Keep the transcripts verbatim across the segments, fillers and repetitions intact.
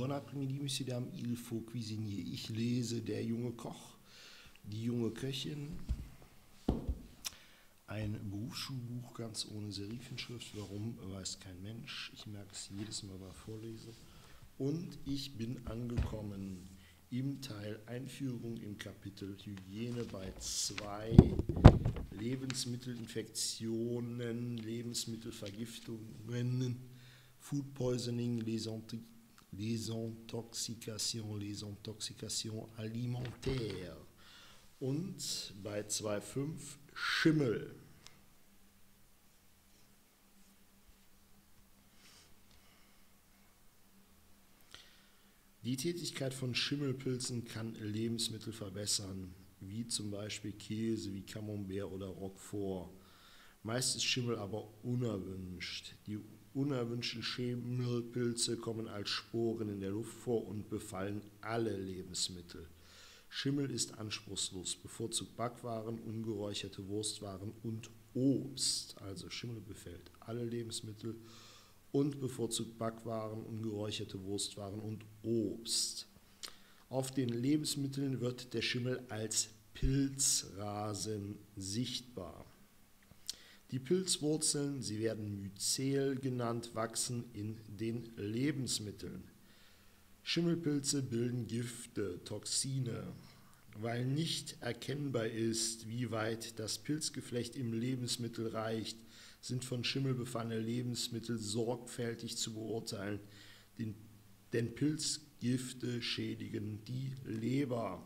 Bon après-midi, Monsieur, Dame, il faut cuisiner. Ich lese Der junge Koch, die junge Köchin. Ein Berufsschulbuch ganz ohne Serifenschrift. Warum, weiß kein Mensch. Ich merke es jedes Mal beim Vorlesen. Und ich bin angekommen im Teil Einführung im Kapitel Hygiene bei zwei Lebensmittelinfektionen, Lebensmittelvergiftungen, Food Poisoning, les, les intoxications, les intoxications alimentaires. Und bei zwei Punkt fünf Schimmel. Die Tätigkeit von Schimmelpilzen kann Lebensmittel verbessern, wie zum Beispiel Käse, wie Camembert oder Roquefort. Meist ist Schimmel aber unerwünscht. Die unerwünschten Schimmelpilze kommen als Sporen in der Luft vor und befallen alle Lebensmittel. Schimmel ist anspruchslos, bevorzugt Backwaren, ungeräucherte Wurstwaren und Obst. Also Schimmel befällt alle Lebensmittel und bevorzugt Backwaren, ungeräucherte Wurstwaren und Obst. Auf den Lebensmitteln wird der Schimmel als Pilzrasen sichtbar. Die Pilzwurzeln, sie werden Myzel genannt, wachsen in den Lebensmitteln. Schimmelpilze bilden Gifte, Toxine. Weil nicht erkennbar ist, wie weit das Pilzgeflecht im Lebensmittel reicht, sind von Schimmel befallene Lebensmittel sorgfältig zu beurteilen, denn, denn Pilzgifte schädigen die Leber.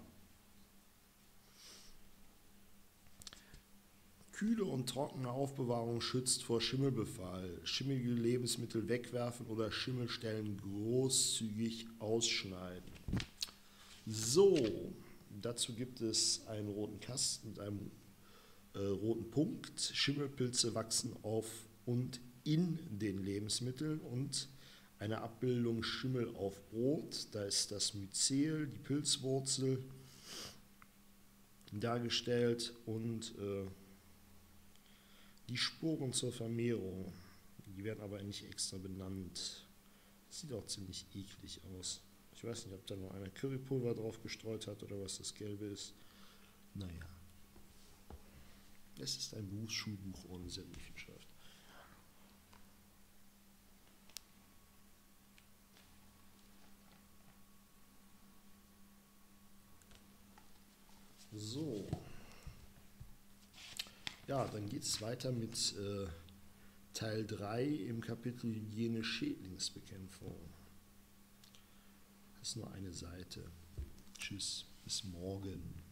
Kühle und trockene Aufbewahrung schützt vor Schimmelbefall. Schimmelige Lebensmittel wegwerfen oder Schimmelstellen großzügig ausschneiden. So, dazu gibt es einen roten Kasten mit einem äh, roten Punkt. Schimmelpilze wachsen auf und in den Lebensmitteln und eine Abbildung Schimmel auf Brot. Da ist das Myzel, die Pilzwurzel dargestellt und äh, die Sporen zur Vermehrung, die werden aber nicht extra benannt. Das sieht auch ziemlich eklig aus. Ich weiß nicht, ob da noch einer Currypulver drauf gestreut hat oder was das Gelbe ist. Naja. Es ist ein Berufsschulbuch ohne Serifenschrift. So. Ja, dann geht es weiter mit äh, Teil drei im Kapitel Hygiene Schädlingsbekämpfung. Das ist nur eine Seite. Tschüss, bis morgen.